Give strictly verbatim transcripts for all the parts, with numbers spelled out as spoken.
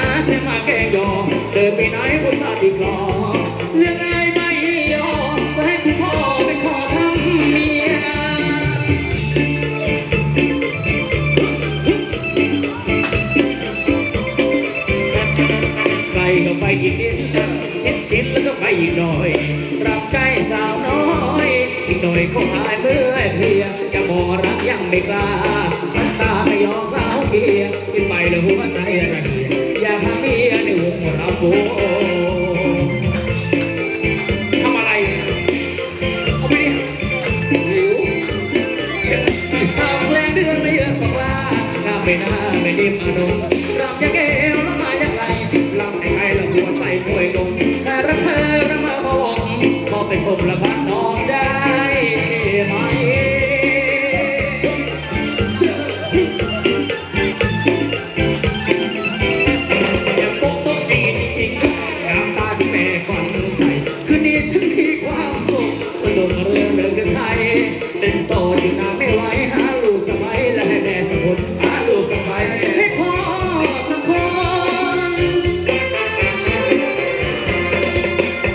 าใช่มาแกงยอเดินไปไหนผู้ชายที่กลอเรื่องไงไม่ยอมจะให้คุณพ่อไปขอทำเมียใครก็ไปอีกนิดชิดชิดแล้วก็ไปอีกหน่อยรับใจสาวน้อยอีกหน่อยเขาหายเมื่อยเพลียจะบอกรักยังไม่กล้าน้ำตาไม่ยอมเล่าเคียกินไปแล้วหัวใจระเหียอยากหาเมียในวงเราโบทำอะไรเขาไม่ได้หิวทำแสงเดือนไม่เยอะสองลาหน้าไม่หน้าไม่ดิบอารมณ์รับยาแก้วแล้วมาอย่างไรรับไอ้ไอ้ละหัวใส่กล้วยนมชาระเพอระมาพวงขอไปส่งละพันน้องได้ไหมเป็นโสดอยู่นานไม่ไหวหาลูกสบายและให้แม่สักคนหาลูกสบายให้พ่อสักคน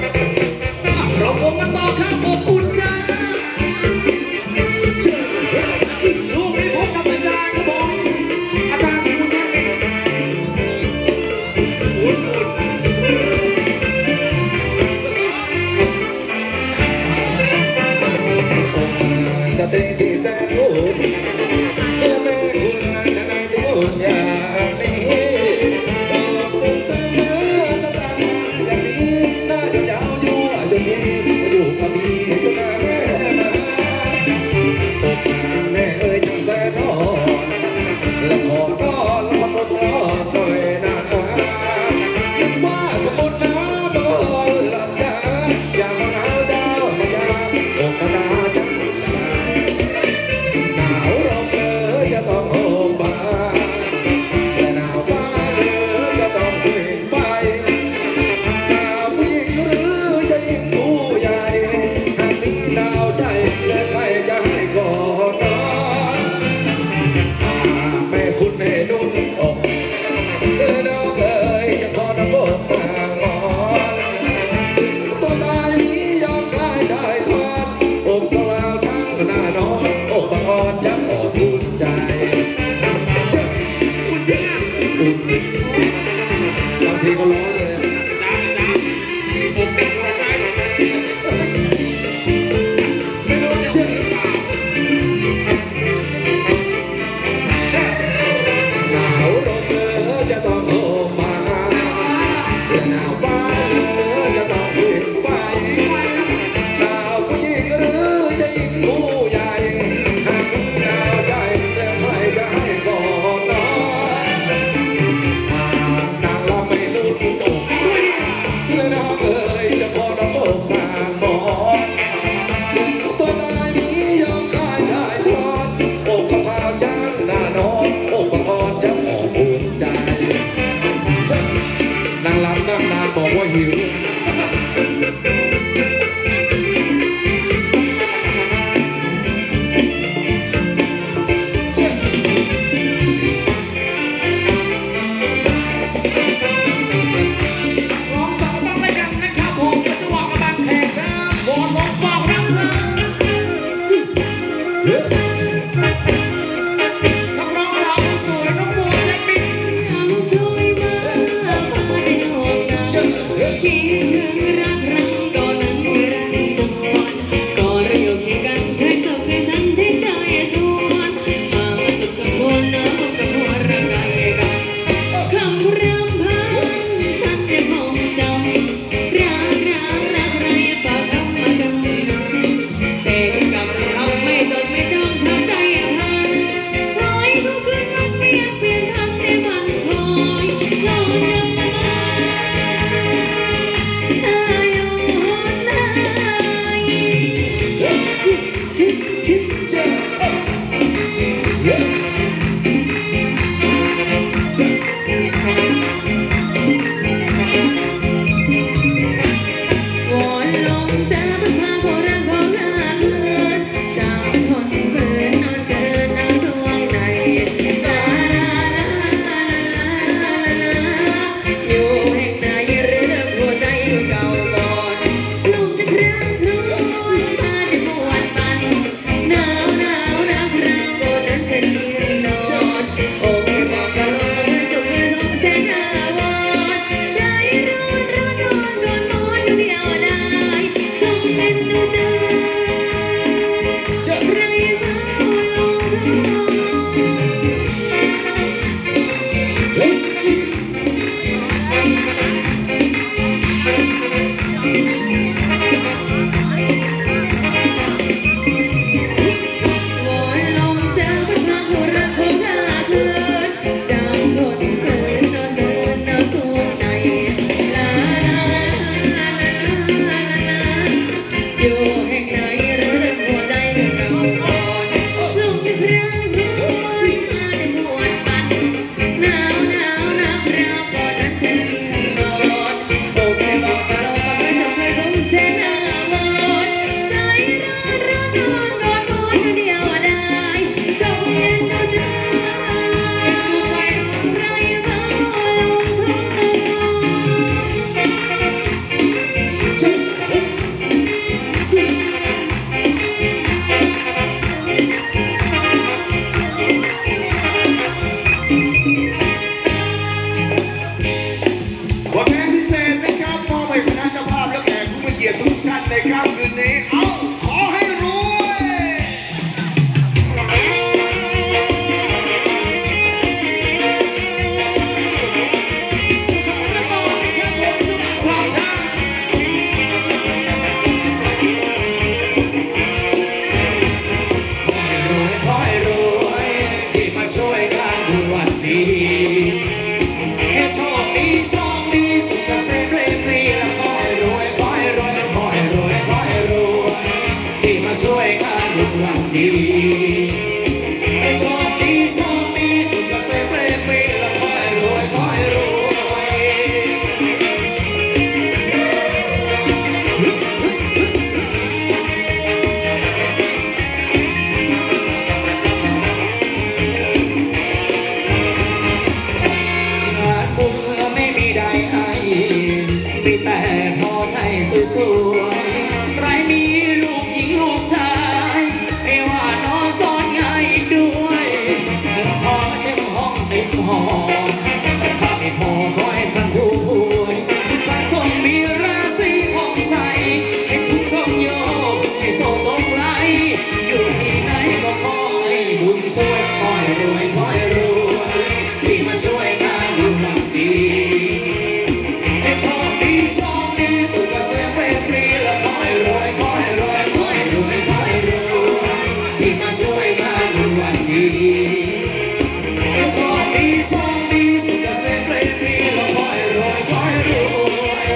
รถ้าไม่พอขอให้ท่านถูกหวยท่านจงมีราศีผ่องใสให้ทุกท่องโยกให้โซ่จงไหลอยู่ที่ไหนก็ขอให้บุญช่วยขอให้รวยขอให้รวยที่มาช่วยงานบุญหลังดีให้โชคดีโชคดีสุขเกษมเปรมปรีและขอให้รวยขอให้รวยขอให้รวยขอให้รวยที่มาช่วยงานบุญวันดีให้โชคดีโชคดีสุขเกษมเปรมปรีและขอให้รวยขอให้รวย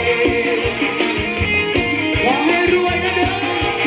ขอให้รวยนะเด้อ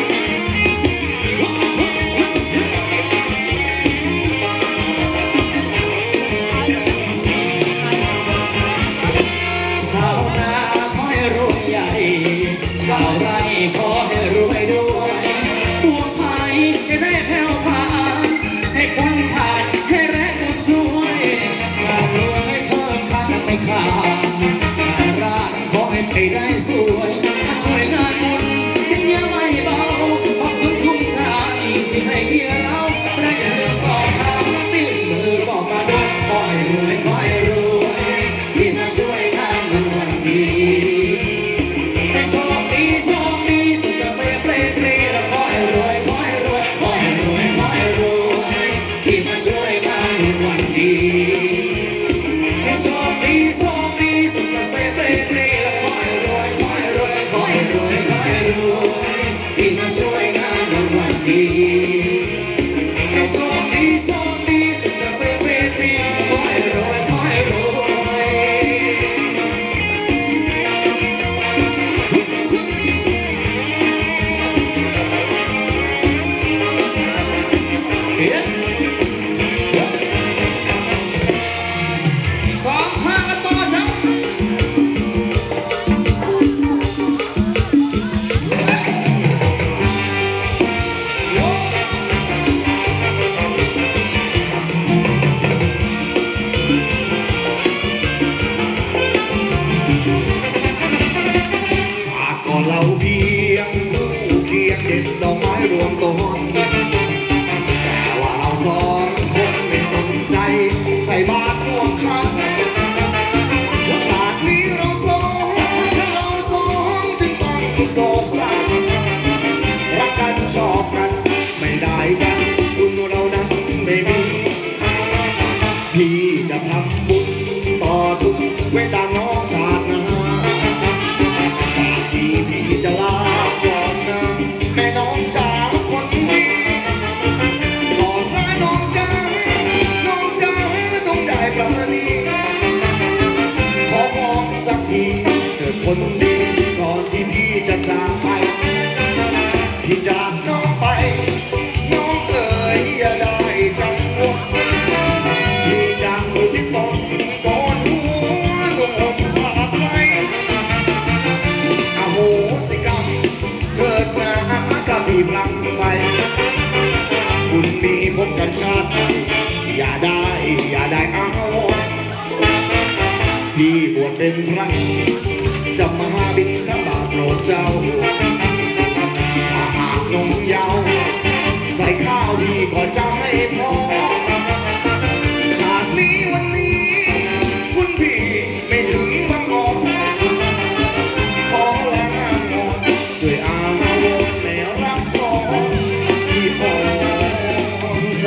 ชาวนาขอให้รวยใหญ่ชาวไร่ขอให้รวยด้วยปวงไผ่ให้ได้แผ่วผ่านให้พ้นผ่านให้แรงบุญช่วยข้าวรวยให้เพิ่มคันไม่ขาดงานร้านขอให้ไปได้สวยช่วยงานบุญเป็นยาไม่เบาขอบคุณทุกท่านที่ให้เกียรติเราได้อย่าลืมสองทางติ้นมือบอกมาด้วยขอให้รวยขอให้รวยที่มาช่วยงานบุญวันดีให้โชคดีโชคดีสุขเกษมเปรมปรีและขอให้รวยขอให้รวยขอให้รวยขอให้รวยที่มาช่วยงานบุญวันดีให้โชคดีโชคดีสุขเกษมเปรมปรีและขอให้รวยขอให้รวยขอให้รวยขอให้รวยที่มาช่วยงานบุญวันดีให้โชคดีโชคดีสุขเกษมเปรมปรีขอให้รวยขอให้รวยสองชากันต่อจ้ะชาติก่อนเราเพียงคู่เคียงเด็ดดอกไม้รวมต้นแต่ว่าเราสองคนไม่สนใจใส่บาตรร่วมคันชาตินี้เราสองเราสองจึงต้องโศกเศร้ารักกันชอบกันไม่ได้กันบุญเรานั้นไม่มีพี่จะทำบุญต่อทุกเวลาน้องชาติหน้าชาตินี้พี่จะลาก่อนนะแม่น้องจ๋าคนดีก่อนลาน้องจ๋าน้องจ๋าจงได้ประณีขอมองสักทีเกิดคนดีก่อนที่พี่จะจากไปพี่จากน้องไปน้องเอ๋ยอย่าได้กังวลพี่จากมือที่ตนก่อนหัวลงอมพาไปอโหสิกรรมเกิดมากับพี่พลังไปคุณมีพบกันชาติอย่าได้อย่าได้เอาพี่บวชเป็นพระจะมาบิณฑบาตโปรดเจ้าอาหารนมเยาว์ใส่ข้าวพี่ก็จะให้พอชาตินี้วันนี้คุณพี่ไม่ถึงบางกอกขอลางานด้วยอาวรณ์แนวรักสองที่ปองใจ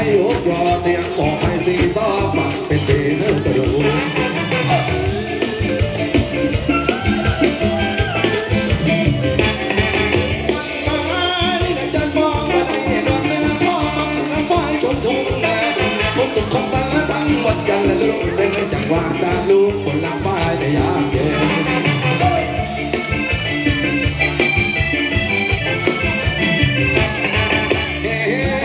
ยกยอเสียงกอกให้สีซอฟังเป็นเพลงกระดูสุขของสารทั้งหมดกันและลูกเต้นจังหวะตามลูกบนหลังป้ายในยามเย็นเฮ้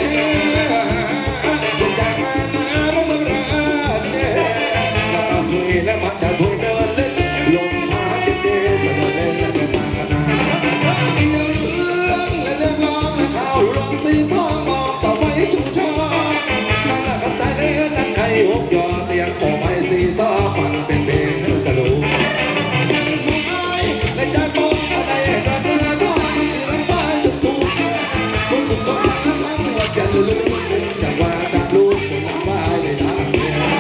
จากมาหน้าบ้านเมืองราเนี่ยเราทำด้วยและมาจะด้วยเดินเล่นลมพาเด็กเด็กมาเดินเล่นและเป็นมาขนาดเกี่ยวเรื่องและเรื่องร้องและข่าวลองสีทองมองสาวไว้ชูชอนั่นแหละกันใจเล่นนั่นใครหกยอเสียงออกไปสีซอฟังเป็นเพลงกระดูกและใจปองอะไรรักเมื่อทอดมันคือรักป้ายจุดถูกบุญสุดต้องรักทั้งวัดกันลืมเป็นจังหวะตามลูกคนรักป้ายในทางเดียว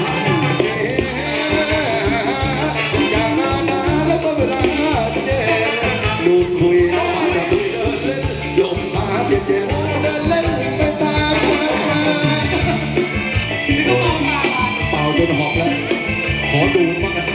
สัญญามานาแล้วก็เวลาจะเดินลูกคุยแล้วมาจะคุยเดินเล่นลมมาเย็นเย็นเดินเล่นไปตามกันเป่าจนหอบแล้วขอดูบ้างนะ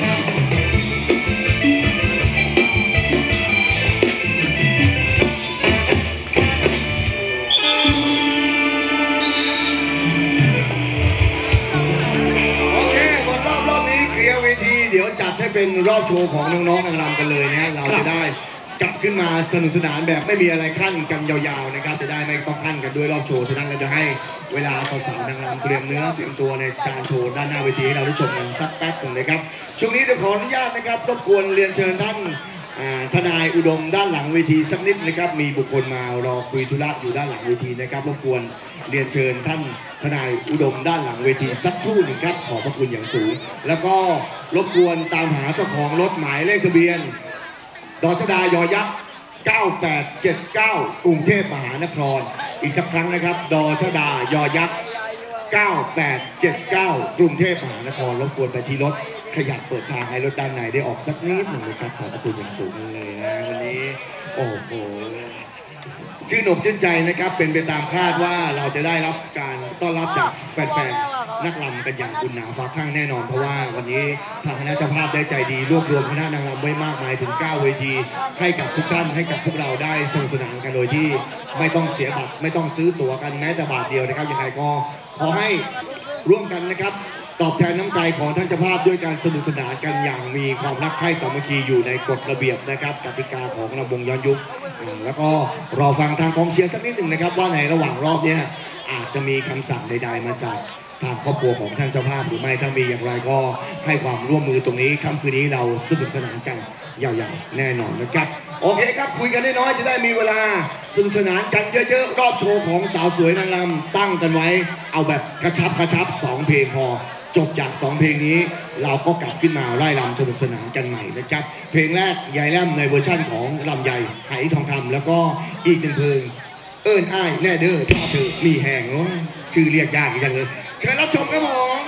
โอเคบนรอบรอบนี้เคลียร์เวทีเดี๋ยวจัดให้เป็นรอบโชว์ของน้องๆนางรำกันเลยนะเราจะได้กลับขึ้นมาสนุกสนานแบบไม่มีอะไรขั้นกันยาวๆนะครับจะได้ไม่ต้องขั้นกันด้วยรอบโชว์ฉะนั้นเราจะให้เวลาสาวๆนางรำเตรียมเนื้อเตรียมตัวในการโชว์ด้านหน้าเวทีให้เราได้ชมกันสักแป๊บหนึ่งนะครับช่วงนี้เดี๋ยวขออนุญาตนะครับรบกวนเรียนเชิญท่านทนายอุดมด้านหลังเวทีสักนิดนะครับมีบุคคลมารอคุยธุระอยู่ด้านหลังเวทีนะครับรบกวนเรียนเชิญท่านทนายอุดมด้านหลังเวทีสักครู่หนึ่งครับขอบพระคุณอย่างสูงแล้วก็รบกวนตามหาเจ้าของรถหมายเลขทะเบียนดชดยยักษ์เก้าแปดเจ็ดเก้ากรุงเทพมหานครอีกสักครั้งนะครับดชดยยักษ์เก้าแปดเจ็ดเก้ากรุงเทพมหานครรบกวนไปที่รถขยับเปิดทางให้รถด้านในได้ออกสักนิดหนึ่งนะครับขอบพระคุณอย่างสูงเลยนะวันนี้โอ้โหชื่นอกชื่นใจนะครับเป็นไปตามคาดว่าเราจะได้รับการต้อนรับจากแฟนๆนักรำกันอย่างอุ่นหนาฟ้าข้างแน่นอนเพราะว่าวันนี้ทางคณะเจ้าภาพได้ใจดีรวบรวมคณะนางรำไว้มากมายถึงเก้าเวทีให้กับทุกท่านให้กับพวกเราได้สนุกสนานกันโดยที่ไม่ต้องเสียบัตรไม่ต้องซื้อตั๋วกันแม้แต่บาทเดียวนะครับยังไงก็ขอให้ร่วมกันนะครับตอบแทนน้ำใจของท่านเจ้าภาพด้วยการสนุกสนานกันอย่างมีความรักใคร่สามัคคีอยู่ในกฎระเบียบนะครับกติกาของระบงย้อนยุคแล้วก็รอฟังทางกองเชียร์สักนิดหนึ่งนะครับว่าในระหว่างรอบนี้อาจจะมีคำสั่งใดๆมาจากทางครอบครัวของท่านเจ้าภาพหรือไม่ถ้ามีอย่างไรก็ให้ความร่วมมือตรงนี้ค่ำคืนนี้เราสนุกสนานกันยาวๆแน่นอนนะครับโอเคครับคุยกันน้อยๆจะได้มีเวลาสนุกสนานกันเยอะๆรอบโชว์ของสาวสวยนางรำตั้งกันไว้เอาแบบกระชับกระชับสองเพลงพอจบจากสองเพลงนี้เราก็กลับขึ้นมาไล่รำสนุกสนานกันใหม่นะครับเพลงแรกยายแล่มในเวอร์ชั่นของลำไยไหทองคำแล้วก็อีกหนึ่งเพลงเอิ้นอ้ายแน่เด้อถ้าเธอมีแหงโอ้ชื่อเรียกยากอีกอย่างเลยเชิญรับชมครับผม